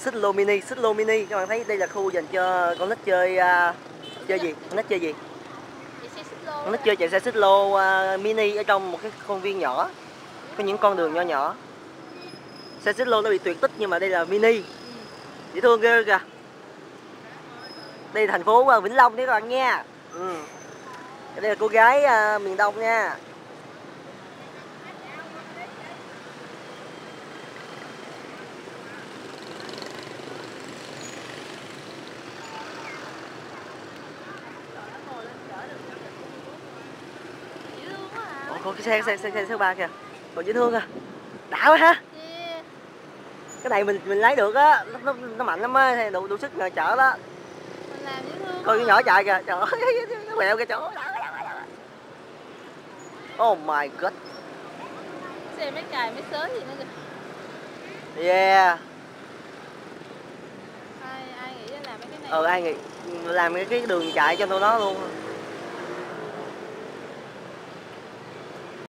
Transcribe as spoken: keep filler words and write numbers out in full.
xích lô mini, xích lô mini. Các bạn thấy đây là khu dành cho con nít chơi uh, chơi gì? Con nít chơi gì? Con nít chơi chạy xe xích lô uh, mini ở trong một cái công viên nhỏ. Có những con đường nhỏ nhỏ. Xe xích lô nó bị tuyệt tích nhưng mà đây là mini. Dễ thương ghê kìa. Đây là thành phố uh, Vĩnh Long đấy các bạn nha. Ừ. Đây là cô gái uh, miền Đông nha. Ủa, cái xe xe xe xe số ba kìa. Còn dễ thương à. Đã quá ha. Yeah. Cái này mình mình lấy được á, nó, nó, nó mạnh lắm á, đủ đủ sức chở đó. Mình làm dễ thương. Coi cái nhỏ chạy kìa, trời ơi, nó quẹo kìa chỗ. Oh my god. Xe mấy cài mấy sớ gì nữa kìa. Yeah. Ai ai nghĩ ra làm mấy cái này? Ừ, ai nghĩ làm cái cái đường chạy cho tụi nó luôn.